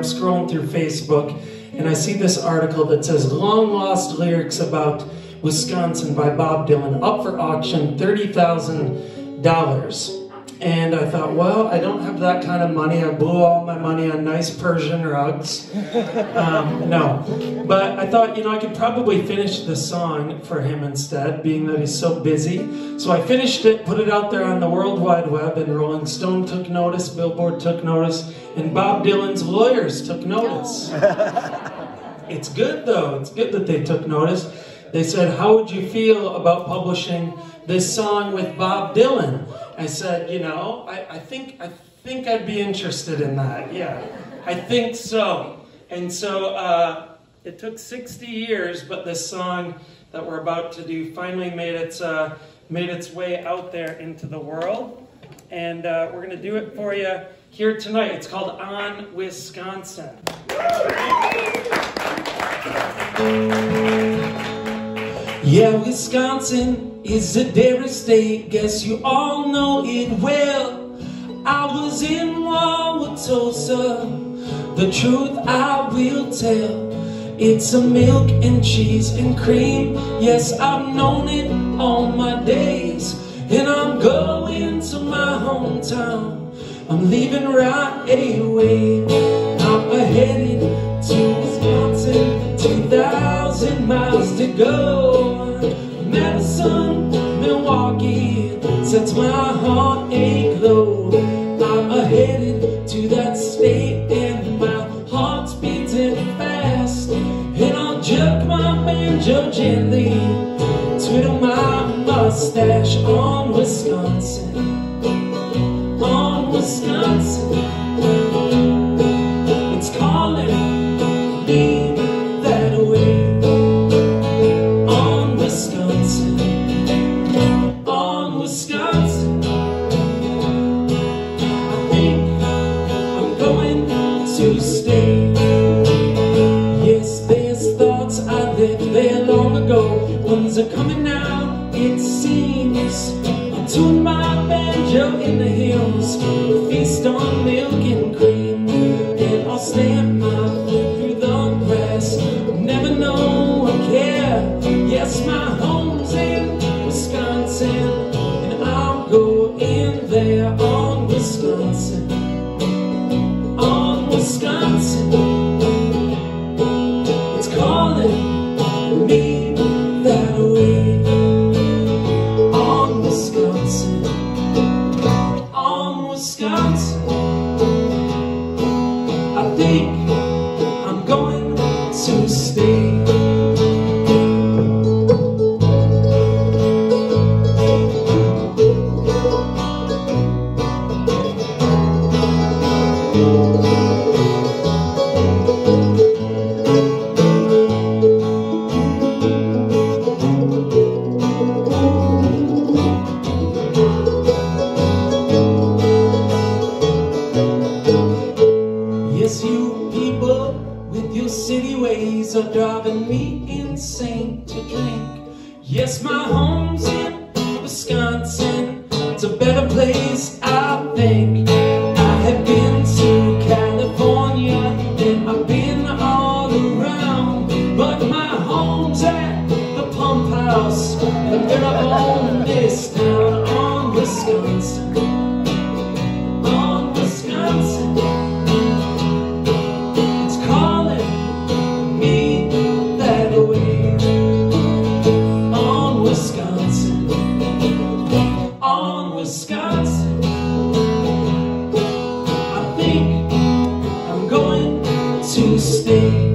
Scrolling through Facebook and I see this article that says long lost lyrics about Wisconsin by Bob Dylan up for auction, $30,000. And I thought, well, I don't have that kind of money. I blew all my money on nice Persian rugs. No. But I thought, I could probably finish the song for him instead, being that he's so busy. So I finished it, put it out there on the World Wide Web, and Rolling Stone took notice, Billboard took notice, and Bob Dylan's lawyers took notice. It's good, though. It's good that they took notice. They said, how would you feel about publishing this song with Bob Dylan? I said, I think I'd be interested in that. Yeah, I think so. And so it took 60 years, but this song that we're about to do finally made its way out there into the world. And we're going to do it for you here tonight. It's called On Wisconsin. Yeah, Wisconsin is a dairy state, guess you all know it well. I was in Wauwatosa, the truth I will tell. It's a milk and cheese and cream, yes, I've known it all my days. And I'm going to my hometown, I'm leaving right away. I'm headed to Wisconsin, 2,000 miles to go. Madison, Milwaukee, sets my heart aglow. I'm headed to that state and my heart's beating fast. And I'll jerk my banjo gently, twiddle my mustache on Wisconsin, on Wisconsin. It's calling me that way. On Wisconsin, I think I'm going to stay. Yes, there's thoughts I left there long ago. Ones are coming now, it seems. I'll tune my banjo in the hills, feast on milk and cream, and I'll stamp my foot through the grass. Never know I care. Yes, my home's in Wisconsin, and I'll go in there on Wisconsin, on Wisconsin. It's calling me that way. On Wisconsin, on Wisconsin. I think I'm going to stay. Yes, you people with your city ways are driving me insane to drink. Yes, my home's in Wisconsin, it's a better place, I think. I have been to California and I've been all around, but my home's at the pump house, and where I own this town. On Wisconsin, on Wisconsin. It's calling me that way. On Wisconsin, on Wisconsin. I think I'm going to stay.